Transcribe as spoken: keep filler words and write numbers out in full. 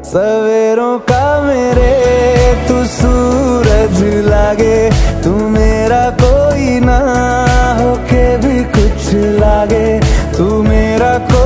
सवेरों का मेरे तू सूरज लागे, तू मेरा कोई ना होके भी कुछ लागे, तू मेरा कोई